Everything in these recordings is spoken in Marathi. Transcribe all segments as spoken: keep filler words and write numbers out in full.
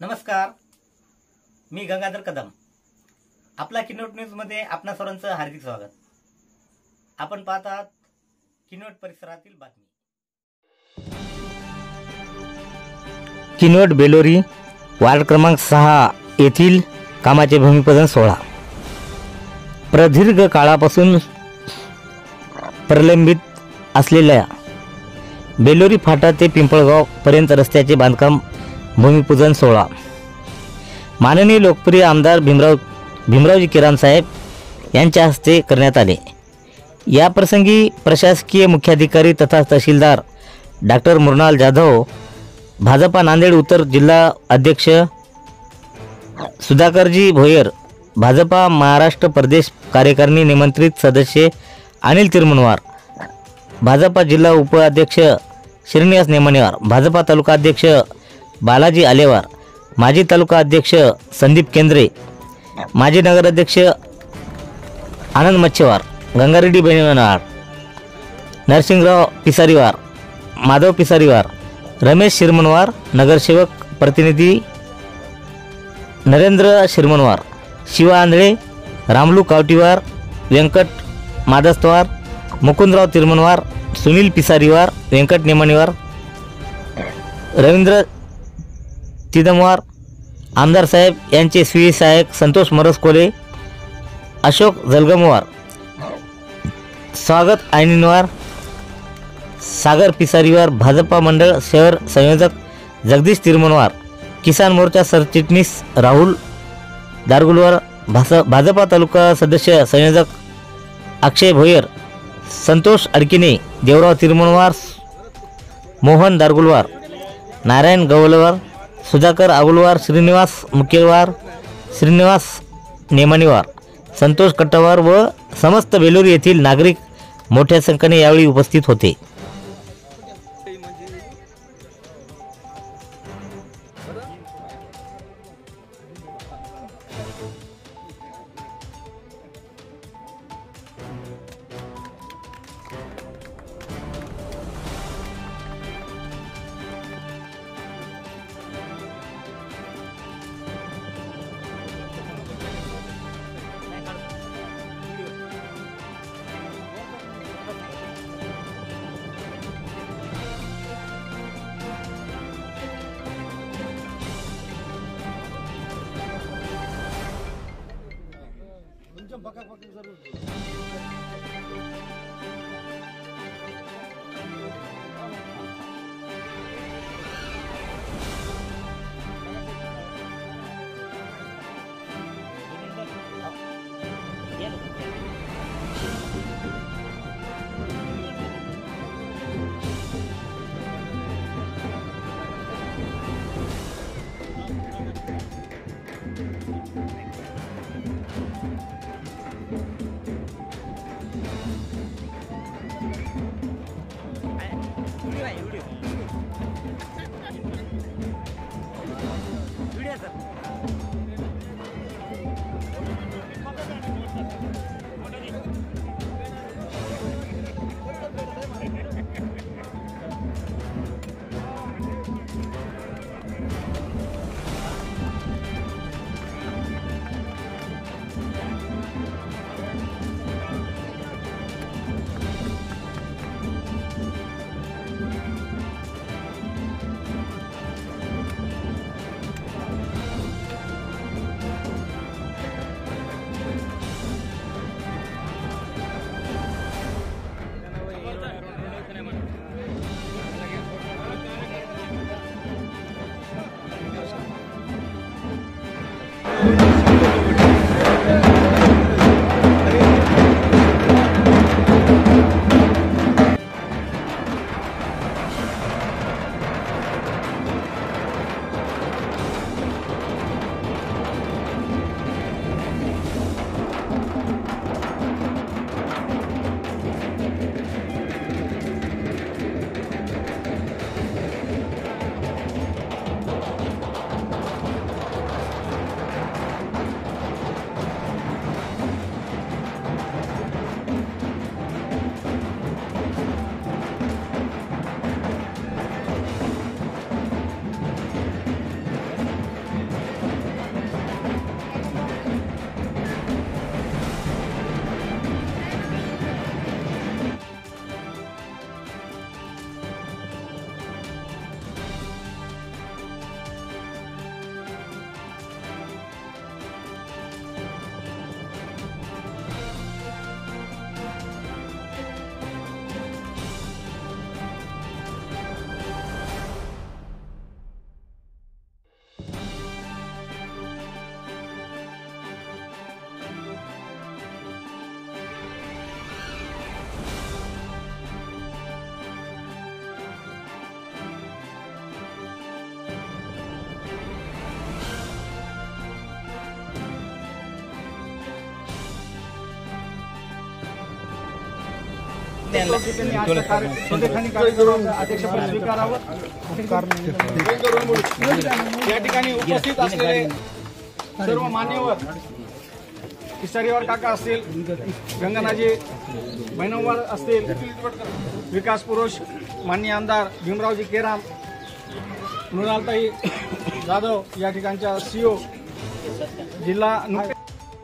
नमस्कार, मी गंगाधर कदम. आपला किनवट न्यूजमध्ये आपणा सर्वांचं हार्दिक स्वागत. आपण पाहत आहात किनवट परिसरातील बातमी. किनवट बेलोरी वार्ड क्रमांक सहा येथील कामाचे भूमिपूजन सोहळा. प्रदीर्घ काळापासून प्रलंबित असलेल्या बेलोरी फाटा ते पिंपळगाव पर्यंत रस्त्याचे बांधकाम भूमिपूजन सोहळा माननीय लोकप्रिय आमदार भीमराव भीमरावजी केराम साहेब यांच्या हस्ते करण्यात आले. या प्रसंगी प्रशासकीय मुख्याधिकारी तथा तहसीलदार डॉक्टर मृणाल जाधव, भाजपा नांदेड उत्तर जिल्हा अध्यक्ष सुधाकरजी भोयर, भाजपा महाराष्ट्र प्रदेश कार्यकारिणी निमंत्रित सदस्य अनिल तिरमुनवार, भाजपा जिल्हा उपाध्यक्ष श्रीनिवास नेमानेवार, भाजपा तालुका अध्यक्ष बालाजी आलेवार, माजी तालुका अध्यक्ष संदीप केंद्रे, माजी नगराध्यक्ष आनंद मच्छेवार, गंगारेड्डी बेणवार, नरसिंगराव पिसारीवार, माधव पिसारीवार, रमेश शिरमनवार, नगरसेवक प्रतिनिधी नरेंद्र शिरमनवार, शिवा आंधळे, रामलू कावटीवार, व्यंकट मादस्तवार, मुकुंदराव तिरमनवार, सुनील पिसारीवार, व्यंकट नेमानेवार, रवींद्र तिदमवार, आमदार साहेब यांचे स्वीय सहाय्यक संतोष मरसकोले, अशोक जलगमवार, स्वागत ऐनिनवार, सागर पिसारीवार, भाजपा मंडळ शहर संयोजक जगदीश तिरमनवार, किसान मोर्चा सरचिटणीस राहुल दारगुलवार, भास भाजपा तालुका सदस्य संयोजक अक्षय भोयर, संतोष अडकिने, देवराव तिरमनवार, मोहन दारगुलवार, नारायण गवलवार, सुधाकर आगुलवार, श्रीनिवास मुकेवार, श्रीनिवास नेमानेवार, संतोष कट्टावार व समस्त बेलोरी येथील नागरिक मोठ्या संख्येने यावेळी उपस्थित होते. त्यांनी आजच्या कार्य- स्वदेखानी कार्यक्रमाचं अध्यक्षपद स्वीकारावं. या ठिकाणी उपस्थित असलेले सर्व मान्यवर, किशोरीवार काका असतील, गंगनाजी बैनवार असतील, विकास पुरुष माननीय आमदार भीमरावजी केराम, मृणालताई जाधव या ठिकाणच्या सीओ जिल्हा नुकते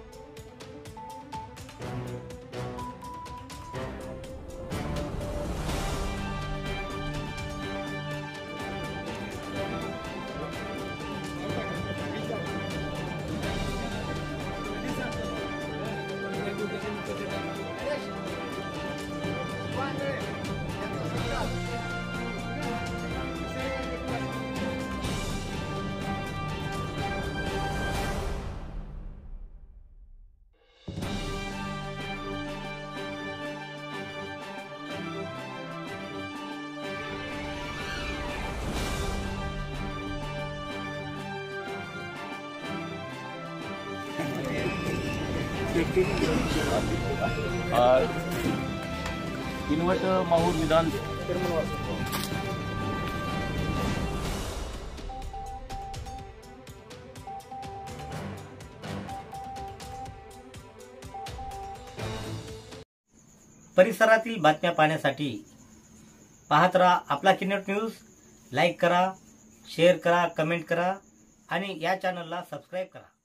आज किनवट माहूर विधान परिसरातील बातम्या पाहण्यासाठी पाहत राहा आपला किनवट न्यूज. लाईक करा, शेअर करा, कमेंट करा आणि या चॅनलला सबस्क्राईब करा.